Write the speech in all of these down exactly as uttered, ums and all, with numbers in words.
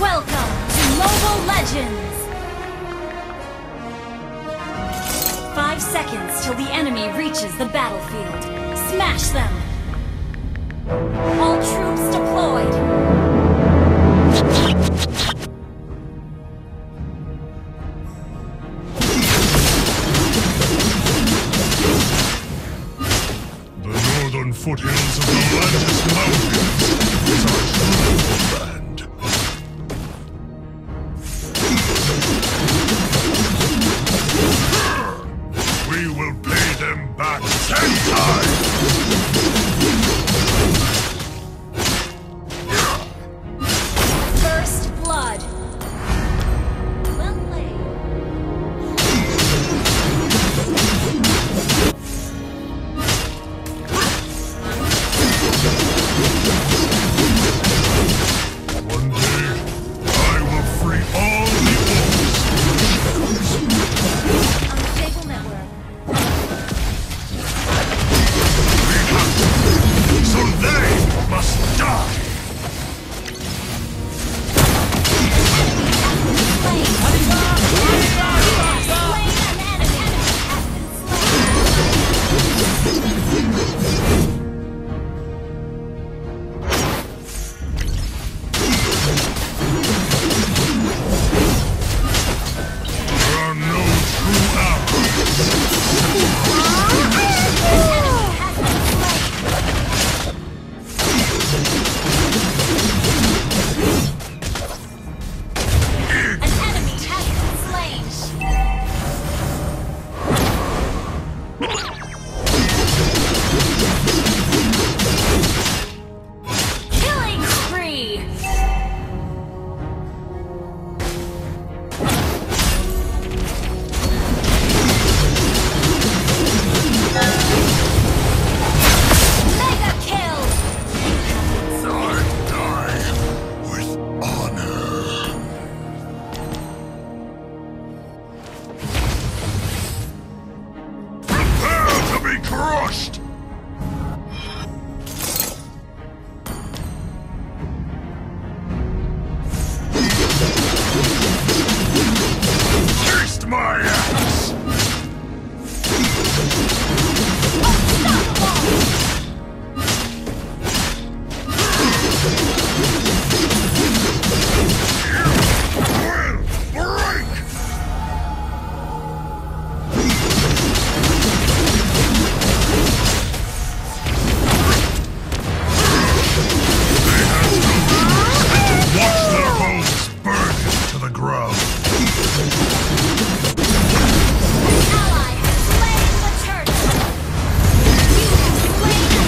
Welcome to Mobile Legends! Five seconds till the enemy reaches the battlefield. Smash them! All troops deployed! The northern foothills of the Atlantis Mountains is our stronghold land. We will pay them back ten times! First blood! Well played. One day, I will free all the orcs. Unstable network. We have to, so they must die! Slain. Slain an enemy. Has been slain. There are no true allies. An enemy has been slain. Killing spree. Mega kill. I die with honor. Prepare to be crushed! Taste my axe! Will break! Watch their bones burn to the ground. Ally has slain the turtle. You have slain an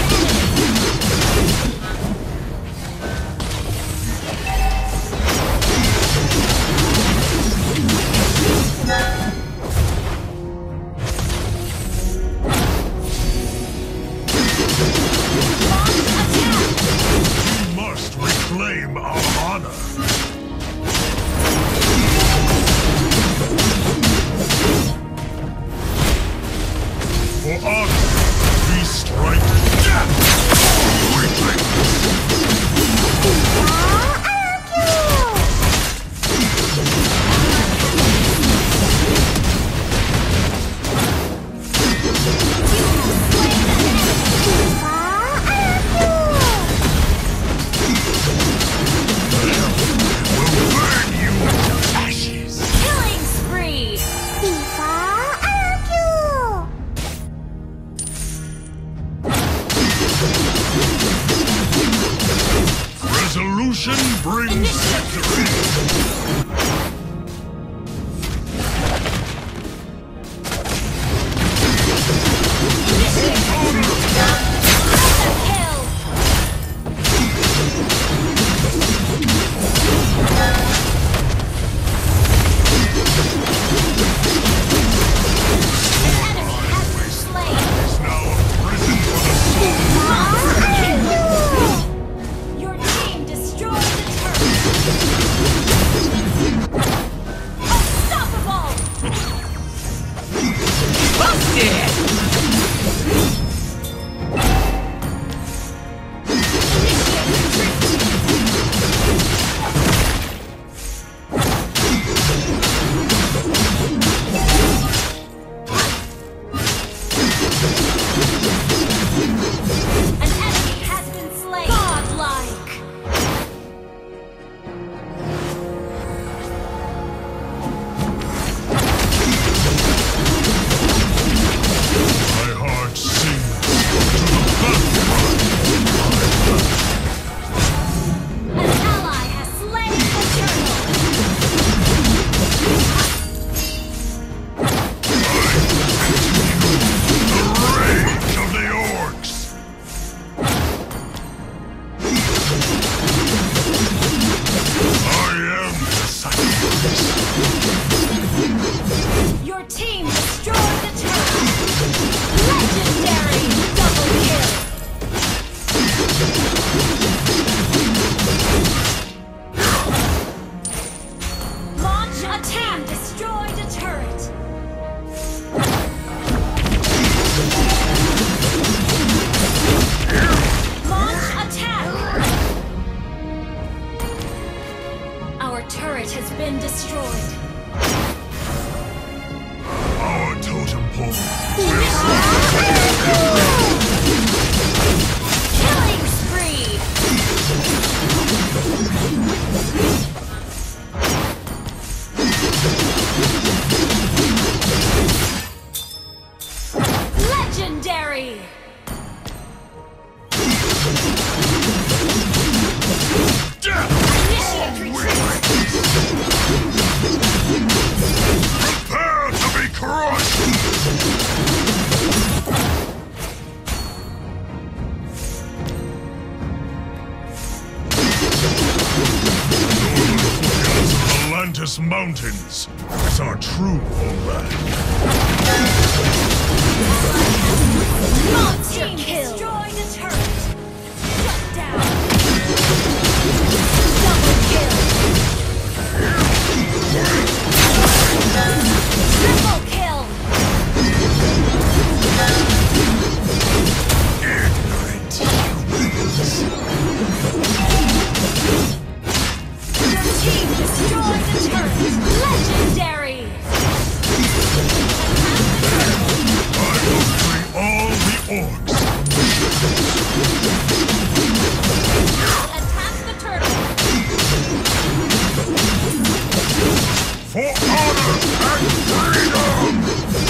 enemy. Launch attack. We must reclaim our honor. For honor, we strike death! We'll burn you to ashes! Killing spree. Resolution brings victory! Kill. An enemy has been slain. Is now a prison for the soul! Your team destroyed the turret. Attack! Destroyed a turret! Launch attack! Our turret has been destroyed. Our totem pole. Killing spree! Legendary! Initiate retreat! Prepare to be crushed! Atlantis Mountains is our true homeland. Monster kill! Destroyed a turret! Shut down! Double kill! Triple kill! Ignorant humans. Your team destroyed the turret! Legendary! I will free all the orcs. Attack the turtle! For honor and freedom!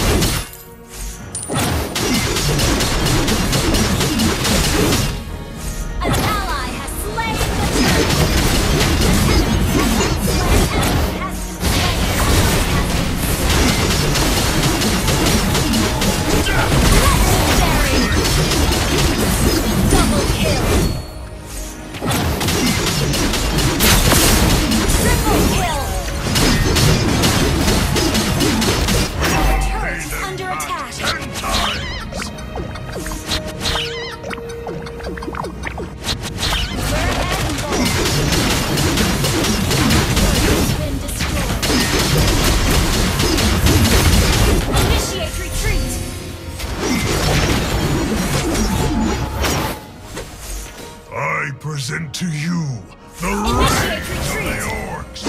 An ally has slain the turtle! Enemy has been slain! Legendary! Double kill! Triple kill! Our turret is under attack! Ten times! Been destroyed. Initiate retreat! I present to you the Initiate rage of retreat. the orcs.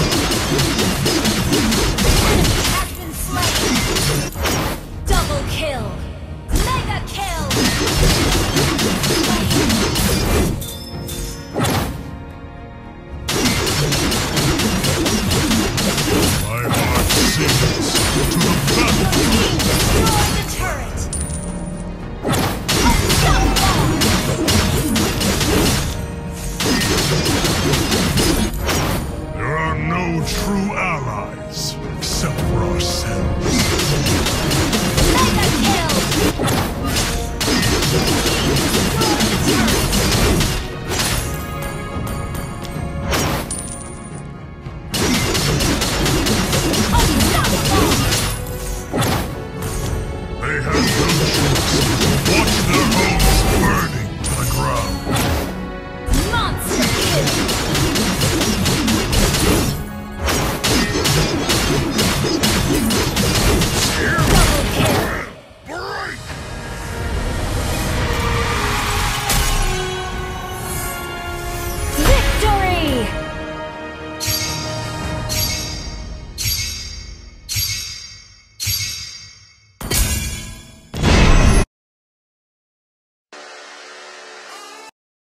Enemy has been slain! Double kill! Mega kill! My heart sings to the battle. Team destroy the turret! Unstoppable! There are no true allies